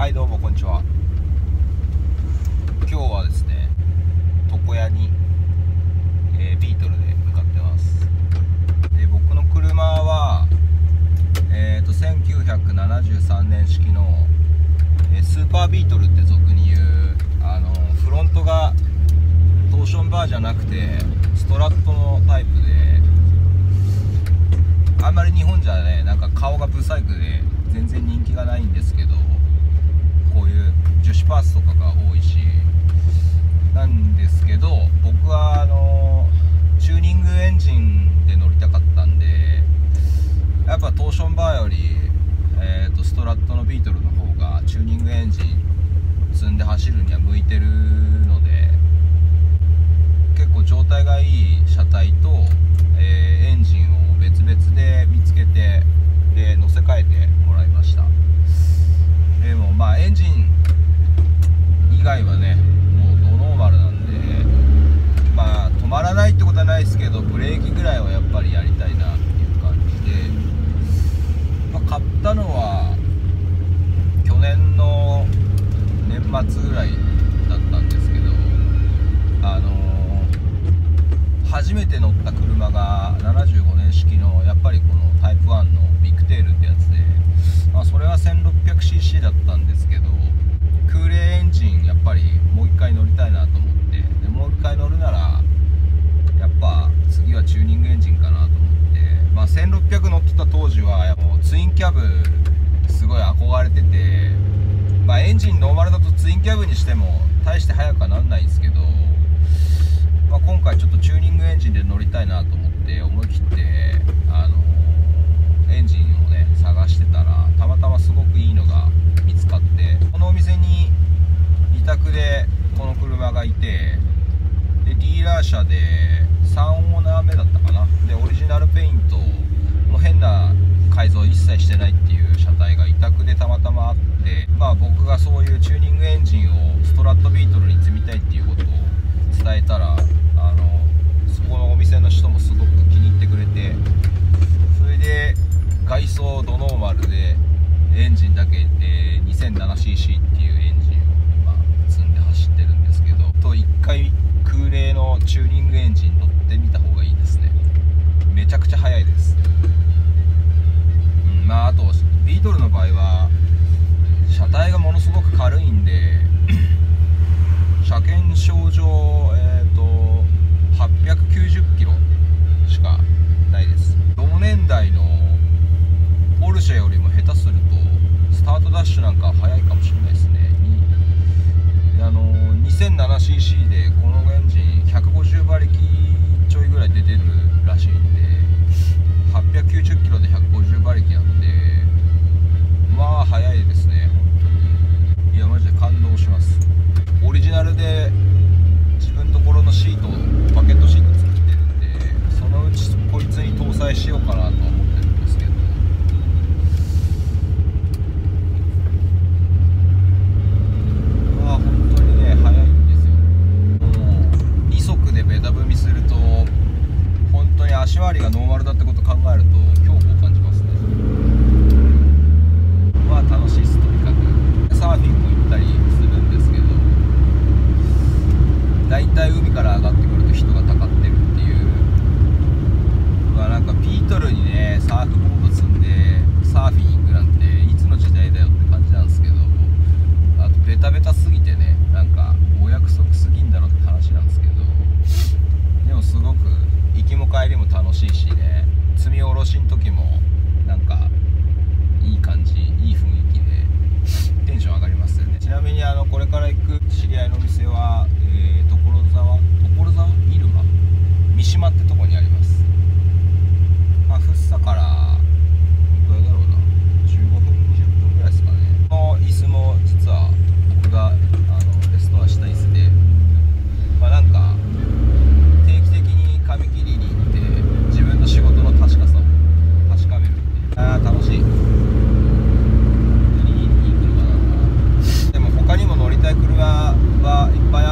はいどうもこんにちは。今日はですね床屋に、ビートルで向かってます。で僕の車は、1973年式の、スーパービートルって俗に言うフロントがトーションバーじゃなくてストラットのタイプで、あんまり日本じゃねなんか顔がブサイクで全然人気がないんですけど、こういう樹脂パーツとかが多いしなんですけど、僕はチューニングエンジンで乗りたかったんで、やっぱトーションバーより、ストラットのビートルの方がチューニングエンジン積んで走るには向いてるので、結構状態がいい車体と、エンジンを別々で見つけてで乗せ替えてもらいました。でもまあエンジン以外はねもうドノーマルなんで、まあ止まらないってことはないですけど、ブレーキぐらいはやっぱりやりたいなっていう感じで、買ったのは去年の年末ぐらいだったんですけど、初めて乗った車が75年式のやっぱりこのタイプ1のビッグテールってやつで、それは 1600cc だったんですけど、空冷エンジンやっぱりもう一回乗りたいなと思って、でもう一回乗るならやっぱ次はチューニングエンジンかなと思って、1600乗ってた当時はもうツインキャブすごい憧れてて、エンジンノーマルだとツインキャブにしても大して速くはなんないんですけど、今回ちょっとチューニングエンジンで乗りたいなと思って思い切ってエンジンをね探してたら、たまたますごくいいのが見つかって、このお店に委託でこの車がいて、でディーラー車で3オーナー目だったかな。でオリジナルペイントも変な改造一切してないっていう車体が委託でたまたまあって、僕がそういうチューニングエンジンをストラットビートルに積みたいっていうことを伝えたら、そこのお店の人もすごく気に入ってくれて、それで外装ドノーマルでエンジンだけ、2007cc っていうエンジンを今積んで走ってるんですけど、1回空冷のチューニングエンジン乗ってみた方がいいですね。めちゃくちゃ速いです。あとビートルの場合は車体がものすごく軽いんで車検証上、890キロしかないです。同年代のポルシェよりも下手するとスタートダッシュなんか速いかもしれないですね。2007cc でこのエンジン150馬力ちょいぐらい出てるらしいんで、890キロで150馬力なんで、速いですね本当に。いやマジで感動します。オリジナルで自分のところのシート、バケットシート作ってるんで、そのうちこいつに搭載しようかなとは思ってるんですけど、本当にね速いんですよ。もう2速でベタ踏みすると本当に足回りがノーマルだってことを考えると恐怖を感じますね。楽しいです。とにかくサーフィンも行ったりするんですけど、だいたい海から上がってくると人がたかってるっていう、なんかビートルにねサーフボード積んでサーフィン行くなんていつの時代だよって感じなんですけど、あとベタベタすぎてね、なんかお約束すぎんだろって話なんですけど、でもすごく行きも帰りも楽しいしね、積み下ろしの時もなんかいい感じ、いい雰囲気でテンション上がりますよね。ちなみにこれから行く知り合いのお店は、所沢入間三島ってとこにあります。福生からどれだろうな、15分20分ぐらいですかね。この椅子も実は僕がレストアした椅子で、なんか定期的に髪切りに行って自分の仕事の確かさを確かめるっていう、楽しい。他にも乗りたい車はいっぱい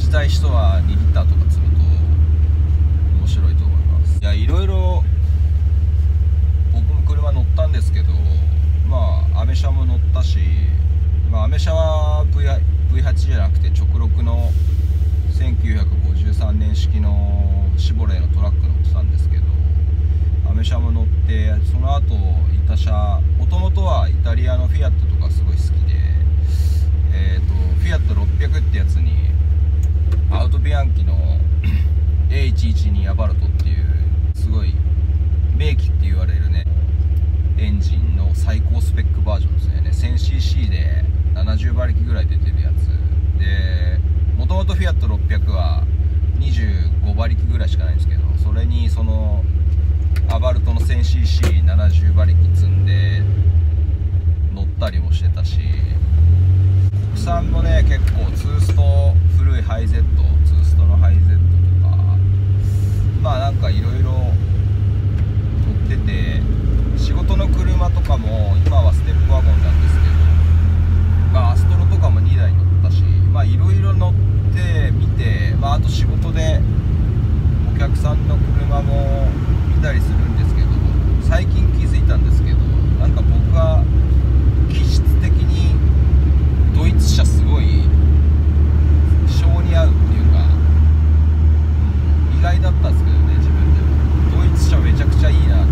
きたい人は2リッターとか積むと面白いと思います。いや、いろいろ僕も車乗ったんですけど、まあアメ車も乗ったし、アメ車は V8 じゃなくて直6の1953年式のシボレーのトラック乗ってたんですけど、アメ車も乗って、その後いた車、もともとはイタリアのフィアットとかすごい好きで、フィアット600ってやつにアウトビアンキの A112 アバルトっていうすごい名機って言われるねエンジンの最高スペックバージョンですね。 1000cc で70馬力ぐらい出てるやつで、もともとフィアット600は25馬力ぐらいしかないんですけど、それにそのアバルトの 1000cc70 馬力積んで乗ったりもしてたし、国産もね結構ツースト、古いハイゼット、ツーストのハイゼットとか、まあなんかいろいろ乗ってて、仕事の車とかも今はステップワゴンなんですけど、まあアストロとかも2台乗ったし、まあいろいろ乗ってみて、まああと仕事でお客さんの車も見たりするんですけど、最近気づいたんですけど、なんか僕は気質的にドイツ車すごい性に合うっていうか、意外だったんですけどね、自分でもドイツ車めちゃくちゃいいなって思って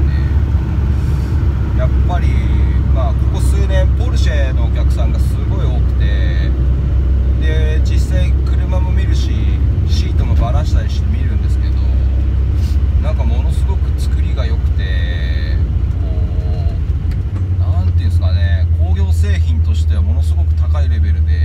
、やっぱりまあここ数年ポルシェのお客さんがすごい多くて、で実際車も見るし、シートもバラしたりして見るんですけど、なんかものすごく作りが良くて、こうなんていうんですかね、工業製品としてはものすごく高いレベルで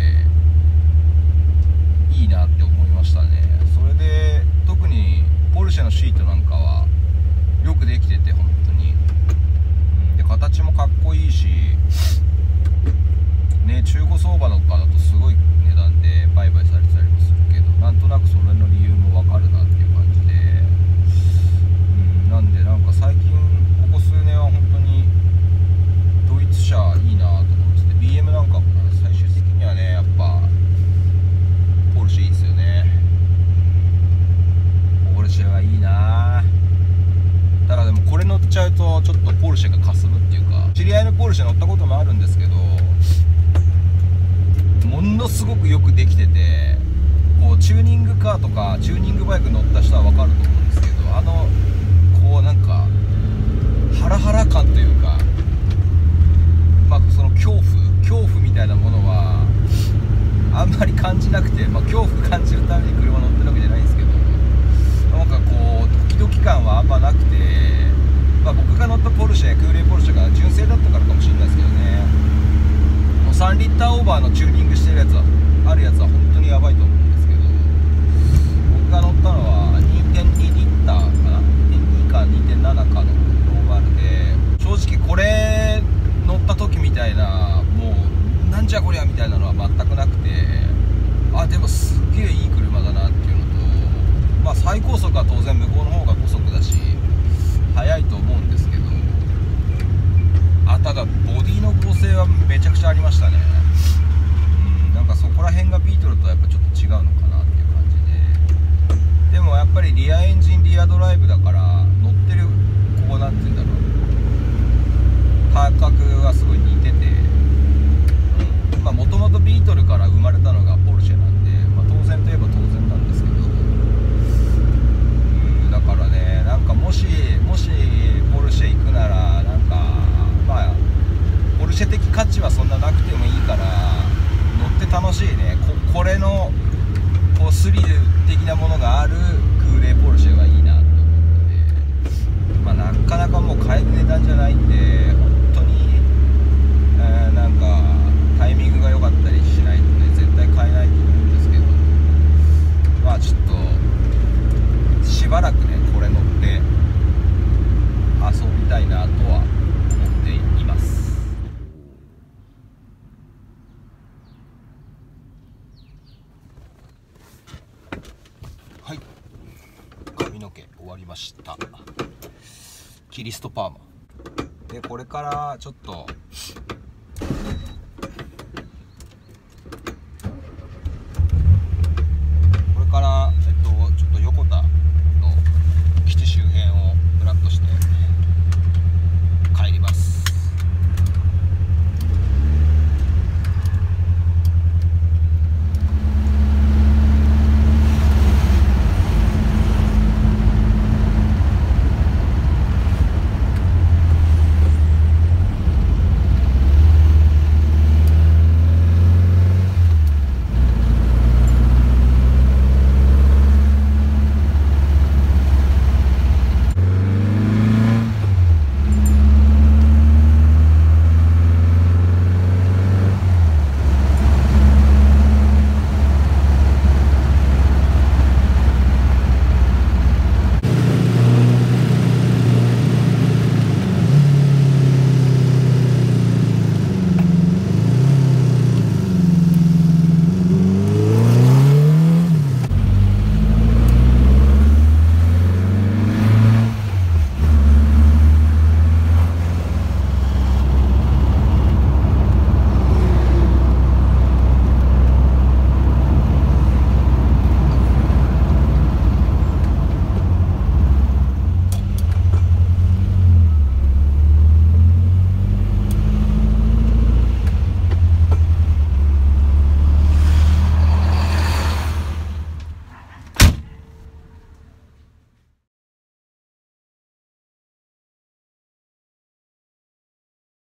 いいなって思いましたね。それで特にポルシェのシートなんかはよくできてて、本当に、で形もかっこいいしね、中古相場とかだとすごい値段で売買されてたりもするけど、なんとなくそれの理由もわかるなっていう感じで、なんでなんか最近ここ数年は本当にドイツ車いいなと思ってて、 BM なんかも最終的にはねやっぱポルシェいいですよね。ポルシェはいいな。ただでもこれ乗っちゃうとちょっとポルシェがかすむっていうか、知り合いのポルシェ乗ったこともあるんですけど、ものすごくよくできてて、こうチューニングカーとかチューニングバイク乗った人は分かると思うんですけど、こうなんかハラハラ感というか、まあその恐怖みたいなものはあんまり感じなくて、まあ恐怖感じるために車乗ってるわけじゃないんですけど、なんかこうドキドキ感はあんまなくて、まあ僕が乗ったポルシェ、空冷ポルシェが純正だったからかもしれないですけどね、もう3リッターオーバーのチューニングしてるやつはあるやつは本当にやばいと思うんですけど、僕が乗ったのは 2.2 リッターかな、 2.2 か 2.7 かのノーマルで、正直これ乗った時みたいなもうなんじゃこりゃみたいなのは全くなくて、あでもすっげえいい車だなっていうのと、まあ最高速は当然向こうの方が高速だし速いと思うんですけど、ただボディの剛性はめちゃくちゃありましたね。なんかそこら辺がビートルとはやっぱちょっと違うのかなっていう感じで、でもやっぱりリアエンジンリアドライブだから乗ってるここなんて言うんだろう、感覚がすごい似てて、まあもともとビートルから生まれたのがポルシェなんで、まあ、当然といえば当然なんですけど、だからね、なんかもしポルシェ行くなら、なんかまあポルシェ的価値はそんななくてもいいから乗って楽しいね、これのこうスリル的なものがある空冷ポルシェがいいなと思ってて、まあなかなかもう買える値段じゃないんで、本当に、なんかタイミングが良かったりしないとね絶対買えないと思うんですけど、まあちょっとしばらくねこれ乗って遊びたいなとは思っています。はい、髪の毛終わりました。キリストパーマで、これからちょっと